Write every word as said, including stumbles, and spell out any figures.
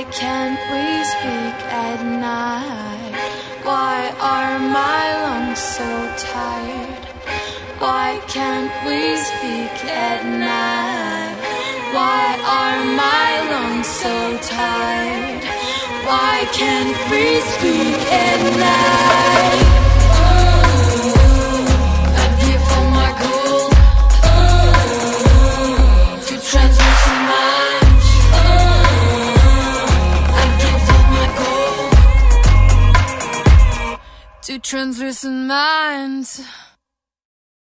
can't we speak at night? Why are my lungs so tired? Why can't we speak at night? Why are my lungs so tired? Why can't we speak at night? Ooh, I'm here for my goal. Ooh, to translucent mind. Ooh, I'm here for my goal. To translucent minds.